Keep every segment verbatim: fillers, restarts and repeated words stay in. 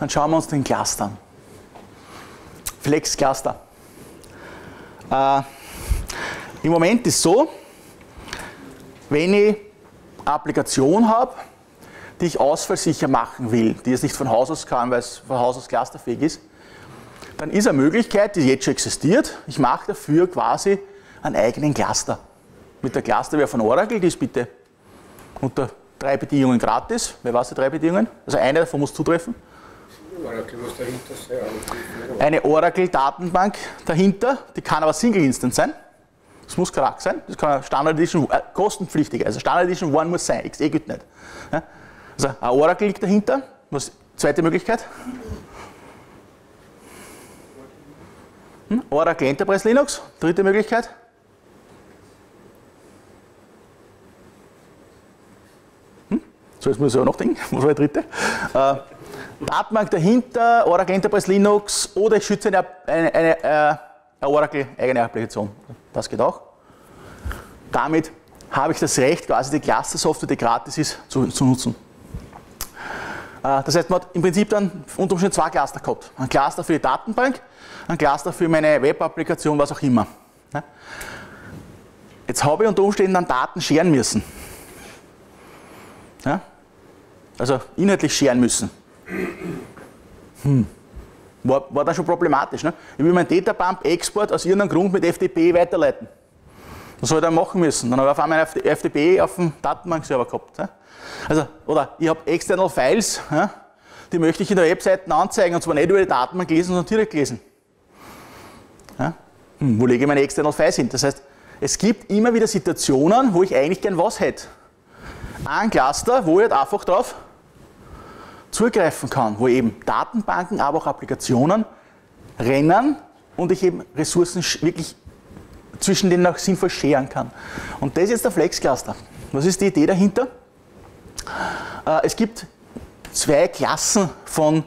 dann schauen wir uns den Cluster an. Flex Cluster. Äh, Im Moment ist es so, wenn ich eine Applikation habe, die ich ausfallsicher machen will, die es nicht von Haus aus kann, weil es von Haus aus clusterfähig ist, dann ist eine Möglichkeit, die jetzt schon existiert, ich mache dafür quasi einen eigenen Cluster. Mit der Clusterware von Oracle, die ist bitte unter drei Bedingungen gratis. Wer weiß die drei Bedingungen? Also eine davon muss zutreffen. Oracle muss dahinter sein. Eine Oracle-Datenbank dahinter, die kann aber Single Instance sein. Das muss Charak sein, das kann Standard Edition, äh, kostenpflichtig, also Standard Edition eins muss sein, X E geht nicht. Ja? Also ein Oracle liegt dahinter, was zweite Möglichkeit? Hm? Oracle Enterprise Linux, dritte Möglichkeit. Hm? So, jetzt muss ich auch noch denken, was war die dritte? Äh, Datenbank dahinter, Oracle Enterprise Linux oder ich schütze eine, eine, eine, eine Oracle eigene Applikation. Das geht auch. Damit habe ich das Recht, quasi die Cluster-Software, die gratis ist, zu, zu nutzen. Das heißt, man hat im Prinzip dann unter Umständen zwei Cluster gehabt. Ein Cluster für die Datenbank, ein Cluster für meine Web-Applikation, was auch immer. Jetzt habe ich unter Umständen dann Daten scheren müssen. Also inhaltlich scheren müssen. Hm. War, war dann schon problematisch. Ne? Ich will meinen Databump-Export aus irgendeinem Grund mit F T P weiterleiten. Das soll ich dann machen müssen. Dann habe ich auf einmal einen F T P auf dem Datenbankserver gehabt. Ja? Also, oder ich habe external Files, ja? Die möchte ich in der Webseite anzeigen, und zwar nicht über die Datenbank lesen, sondern direkt lesen. Ja? Hm, wo lege ich meine external Files hin? Das heißt, es gibt immer wieder Situationen, wo ich eigentlich gern was hätte. Ein Cluster, wo ich halt einfach drauf zugreifen kann, wo eben Datenbanken, aber auch Applikationen rennen und ich eben Ressourcen wirklich zwischen denen auch sinnvoll scheren kann. Und das ist jetzt der Flex Cluster. Was ist die Idee dahinter? Äh, es gibt zwei Klassen von,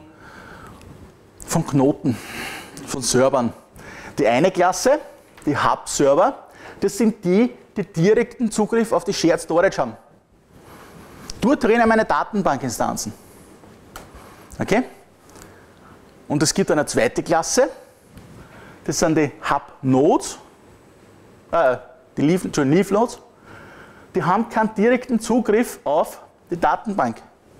von Knoten, von Servern. Die eine Klasse, die Hub-Server, das sind die, die direkten Zugriff auf die Shared Storage haben. Dort drinnen meine Datenbankinstanzen. Okay? Und es gibt eine zweite Klasse, das sind die Hub-Nodes, äh, die Leaf-Nodes, die haben keinen direkten Zugriff auf die Datenbank,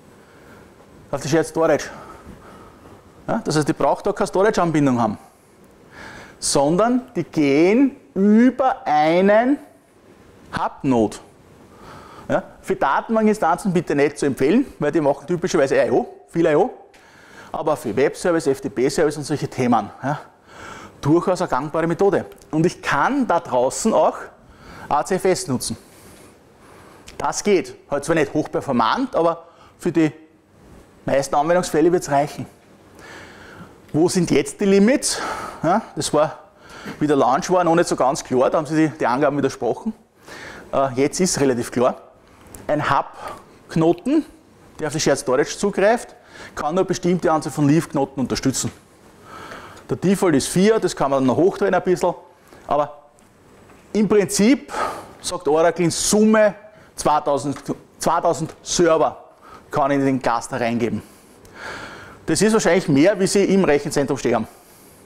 auf die Shared Storage. Ja, das heißt, die braucht da keine Storage-Anbindung haben, sondern die gehen über einen Hub-Node. Ja, für Datenbankinstanzen bitte nicht zu empfehlen, weil die machen typischerweise I O, viel I O. Aber für Web-Service, F T P-Service und solche Themen, ja, durchaus eine gangbare Methode. Und ich kann da draußen auch A C F S nutzen. Das geht. Halt zwar nicht hochperformant, aber für die meisten Anwendungsfälle wird es reichen. Wo sind jetzt die Limits? Ja, das war, wie der Launch war, noch nicht so ganz klar, da haben sie die, die Angaben widersprochen. Äh, jetzt ist es relativ klar. Ein Hub-Knoten, der auf die Shared Storage zugreift, kann nur eine bestimmte Anzahl von Leaf-Knoten unterstützen. Der Default ist vier, das kann man dann noch hochdrehen ein bisschen, aber im Prinzip sagt Oracle in Summe zweitausend, zweitausend Server kann ich in den Cluster reingeben. Das ist wahrscheinlich mehr, wie sie im Rechenzentrum stehen haben.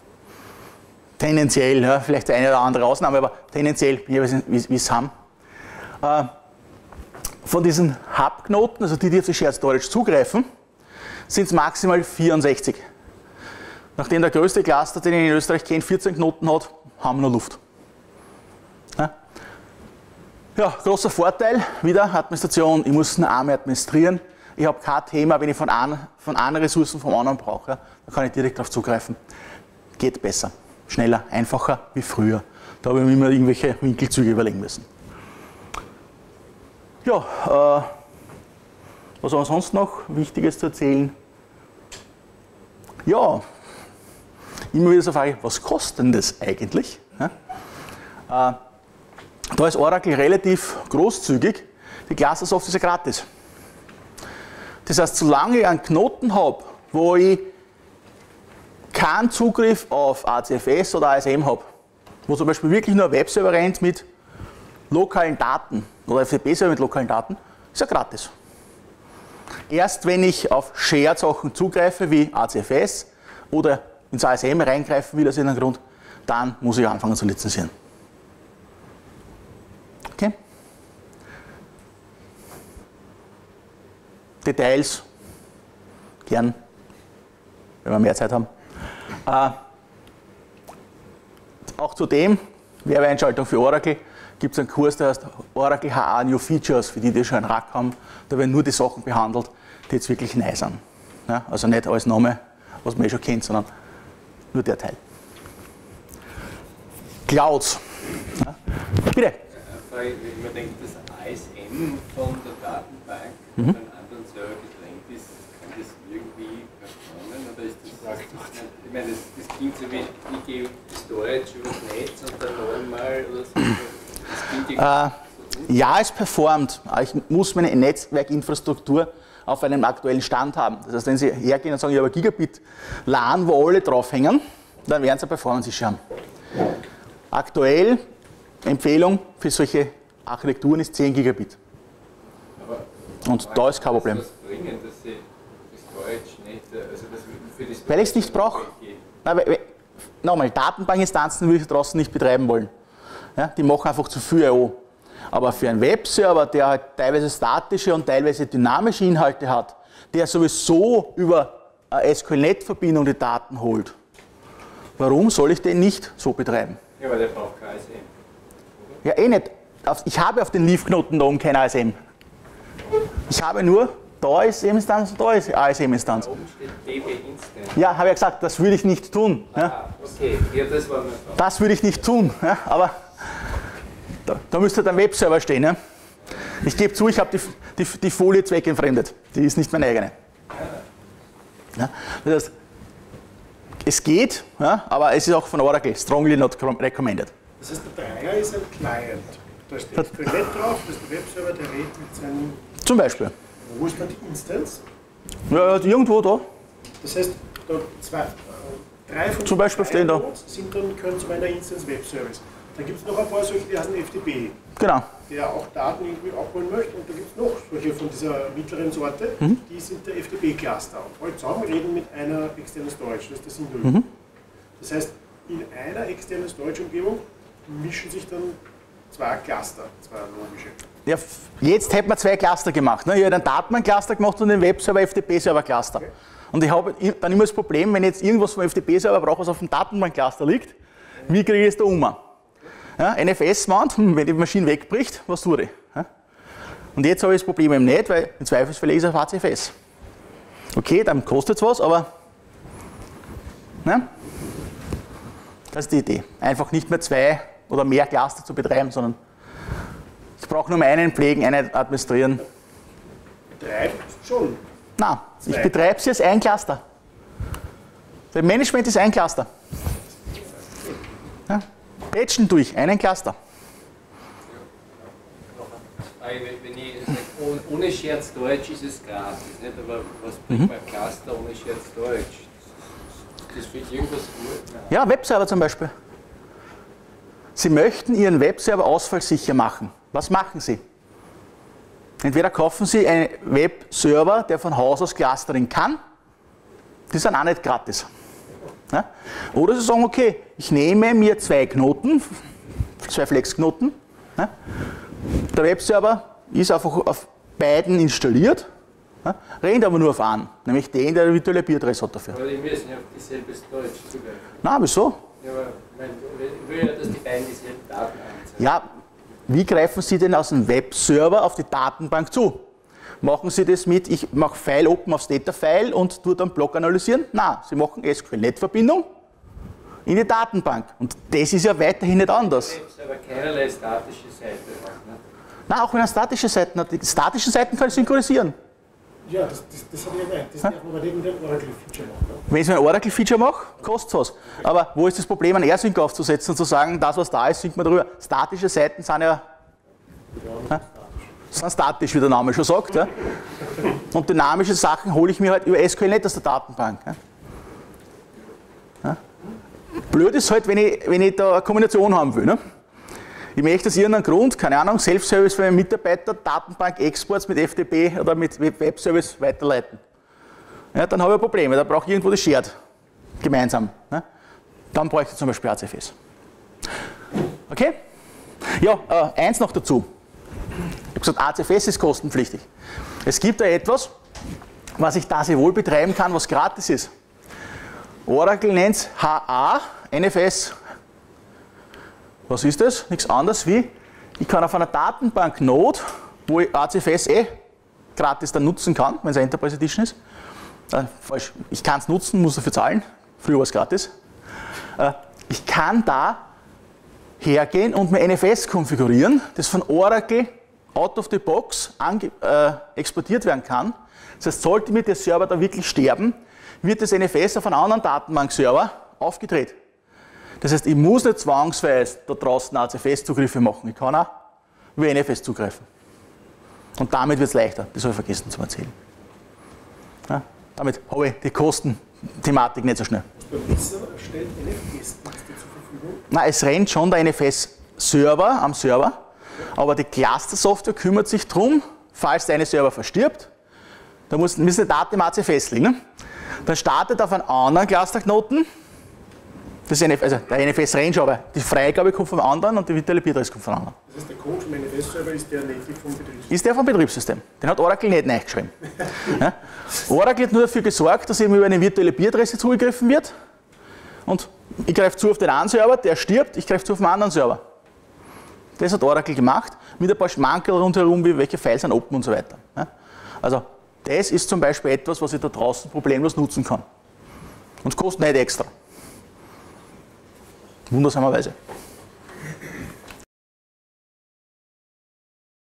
Tendenziell, ja, vielleicht eine oder andere Ausnahme, aber tendenziell, wie wir es haben. Äh, von diesen Hub-Knoten, also die, die auf die Shared Storage zugreifen, sind es maximal vierundsechzig. Nachdem der größte Cluster, den ich in Österreich kenne, vierzehn Knoten hat, haben wir noch Luft. Ja, ja, großer Vorteil, wieder Administration, ich muss nur einmal administrieren. Ich habe kein Thema, wenn ich von einer, von einer Ressourcen vom anderen brauche, ja, da kann ich direkt darauf zugreifen. Geht besser, schneller, einfacher wie früher. Da habe ich mir immer irgendwelche Winkelzüge überlegen müssen. Ja, äh, was haben wir sonst noch Wichtiges zu erzählen? Ja, immer wieder so Frage, was kostet denn das eigentlich? Ja? Äh, da ist Oracle relativ großzügig, die Cluster-Software ist ja gratis. Das heißt, solange ich einen Knoten habe, wo ich keinen Zugriff auf A C F S oder A S M habe, wo zum Beispiel wirklich nur ein Webserver rennt mit lokalen Daten oder F T P-Server mit lokalen Daten, ist ja gratis. Erst wenn ich auf Shared-Sachen zugreife, wie A C F S oder ins A S M reingreifen will aus irgendeinem Grund, dann muss ich anfangen zu lizenzieren. Okay? Details, gern, wenn wir mehr Zeit haben. Äh, auch zudem, Werbeeinschaltung für Oracle, gibt es einen Kurs, der heißt Oracle H A New Features, für die, die schon einen Rack haben. Da werden nur die Sachen behandelt, die jetzt wirklich neu sind. Ja, also nicht alles Name, was man eh schon kennt, sondern nur der Teil. Clouds. Ja, bitte. Frage, wenn man denkt, das A S M von der Datenbank Mhm. von einem anderen Server getrennt ist, kann das irgendwie performen? Oder ist das, ich meine, das, das klingt so wie, ich gehe Storage übers Netz und dann noch einmal oder so. Das klingt irgendwie Äh, ja, es performt, aber ich muss meine Netzwerkinfrastruktur auf einem aktuellen Stand haben. Das heißt, wenn Sie hergehen und sagen, ich habe Gigabit LAN, wo alle draufhängen, dann werden Sie eine Performance-Issue haben. Aktuell, Empfehlung für solche Architekturen ist zehn Gigabit. Aber Und da ist kein Problem. Was bringen, dass Sie das Storage nicht, also das für das Weil ich es nicht brauche. Nochmal, Datenbankinstanzen würde ich draußen nicht betreiben wollen. Ja, die machen einfach zu viel I O. Aber für einen Webserver, der halt teilweise statische und teilweise dynamische Inhalte hat, der sowieso über eine S Q L-Net-Verbindung die Daten holt, warum soll ich den nicht so betreiben? Ja, aber der braucht kein A S M. Ja, eh nicht. Ich habe auf den Leaf-Knoten da oben kein A S M. Ich habe nur, da ist M-Instanz und da ist A S M-Instanz. Da oben steht D B Instant. Ja, habe ja gesagt, das würde ich nicht tun. Ja. Ah, okay, ja, das war meine Frage. Das würde ich nicht tun, ja, aber da, da müsste ein Webserver stehen. Ja. Ich gebe zu, ich habe die, die, die Folie zweckentfremdet. Die ist nicht meine eigene. Ja, das heißt, es geht, ja, aber es ist auch von Oracle strongly not recommended. Das heißt, der Dreier ist ein Client. Da steht das Net drauf, das ist der Webserver, der redet mit seinem. Zum Beispiel. Wo ist dann die Instance? Ja, irgendwo da. Das heißt, da zwei, äh, drei von Zum Beispiel stehen da. Nodes sind dann, können zu meiner Instance Web Service. Dann gibt es noch ein paar solche, die heißen F T P, Genau. der auch Daten irgendwie abholen möchte. Und da gibt es noch solche von dieser mittleren Sorte, Mhm. die sind der F T P-Cluster. Und alle zusammen reden mit einer externen Storage, das ist der Sinn der Übung. Mhm. Das heißt, in einer externen Storage-Umgebung mischen sich dann zwei Cluster, zwei logische. Ja, jetzt hätten wir zwei Cluster gemacht. Ne? Ich habe einen Datenbank-Cluster gemacht und einen Webserver F T P-Server-Cluster. Okay. Und ich habe dann immer das Problem, wenn ich jetzt irgendwas vom F T P-Server brauche, was auf dem Datenbank-Cluster liegt, wie kriege ich es da um? Ja, N F S-Mount, hm, wenn die Maschine wegbricht, was tue ich? Ja? Und jetzt habe ich das Problem eben nicht, weil im Zweifelsfall ist es auf H C F S. Okay, dann kostet es was, aber ne? Das ist die Idee. Einfach nicht mehr zwei oder mehr Cluster zu betreiben, sondern ich brauche nur mehr einen pflegen, einen administrieren. Betreibt schon. Nein, ich betreibe sie als ein Cluster. Das Management ist ein Cluster. Ja. Patchen durch, einen Cluster. Wenn ich sage, ohne Shared Storage ist es gratis, nicht? Aber was bringt Mhm. mein Cluster ohne Shared Storage? Das ist für irgendwas gut. Ja, Webserver zum Beispiel. Sie möchten Ihren Webserver ausfallsicher machen. Was machen Sie? Entweder kaufen Sie einen Webserver, der von Haus aus Clustering kann. Die sind auch nicht gratis. Ja? Oder Sie sagen, okay, ich nehme mir zwei Knoten, zwei Flex-Knoten. Ja? Der Webserver ist einfach auf beiden installiert, ja? rennt aber nur auf einen, nämlich den, der eine virtuelle B I D-Adresse hat dafür. Aber die müssen ja auf dieselbe Storage zugreifen. Na, wieso? Ja, aber ich meine, ich will ja, dass die beiden dieselben Daten anzeigen. Ja, wie greifen Sie denn aus dem Webserver auf die Datenbank zu? Machen Sie das mit, ich mache File Open aufs Data-File und tue dann Block analysieren? Nein, Sie machen S Q L-Net-Verbindung in die Datenbank. Und das ist ja weiterhin nicht anders. Aber keinerlei statische Seite auch, ne? Nein, auch wenn er statische Seiten hat. Die statischen Seiten kann ich synchronisieren. Ja, das, das, das habe ich ja gemeint. Das darf man aber nicht mit dem Oracle-Feature machen. Ne? Wenn ich mir ein Oracle-Feature mache, kostet es was. Aber wo ist das Problem, einen AirSync aufzusetzen und zu sagen, das, was da ist, synkt man drüber. Statische Seiten sind ja, ja sind statisch, wie der Name schon sagt. Ja. Und dynamische Sachen hole ich mir halt über S Q L-Net aus der Datenbank. Ja. Ja. Blöd ist halt, wenn ich, wenn ich da eine Kombination haben will. Ne. Ich möchte aus irgendeinem Grund, keine Ahnung, Self-Service für einen Mitarbeiter, Datenbank-Exports mit F T P oder mit Web-Service weiterleiten. Ja, dann habe ich Probleme, da brauche ich irgendwo das Shared gemeinsam. Ne? Dann bräuchte ich zum Beispiel A C F S. Okay? Ja, äh, eins noch dazu. Ich habe gesagt, A C F S ist kostenpflichtig. Es gibt da etwas, was ich da sehr wohl betreiben kann, was gratis ist. Oracle nennt es H A, N F S. Was ist das? Nichts anderes wie, ich kann auf einer Datenbank-Node, wo ich A C F S eh gratis dann nutzen kann, wenn es eine Enterprise Edition ist. Äh, falsch, ich kann es nutzen, muss dafür zahlen. Früher war es gratis. Äh, ich kann da hergehen und mir N F S konfigurieren, das von Oracle out of the box äh, exportiert werden kann. Das heißt, sollte mir der Server da wirklich sterben, wird das N F S auf einen anderen Datenbank-Server aufgedreht. Das heißt, ich muss nicht zwangsweise da draußen A C F S-Zugriffe machen. Ich kann auch über N F S zugreifen. Und damit wird es leichter. Das habe ich vergessen zu erzählen. Ja, damit habe ich die Kostenthematik nicht so schnell. Besser stellt N F S-Dienste zur Verfügung? Nein, es rennt schon der N F S-Server am Server, aber die Cluster-Software kümmert sich darum, falls der eine Server verstirbt, da muss, müssen die Daten im A C F S liegen. Ne? Dann startet auf einen anderen Cluster-Knoten, das N F, also der N F S-Range, aber die Freigabe kommt vom anderen und die virtuelle Bit-Adresse kommt vom anderen. Das heißt, der Code vom N F S-Server ist der native vom Betriebssystem? Ist der vom Betriebssystem. Den hat Oracle nicht reingeschrieben. Ja? Oracle hat nur dafür gesorgt, dass eben über eine virtuelle Bit-Adresse zugegriffen wird. Und ich greife zu auf den einen Server, der stirbt, ich greife zu auf den anderen Server. Das hat Oracle gemacht, mit ein paar Schmankerl rundherum, wie welche Files sind open und so weiter. Ja? Also, das ist zum Beispiel etwas, was ich da draußen problemlos nutzen kann. Und es kostet nicht extra. Wundersamerweise.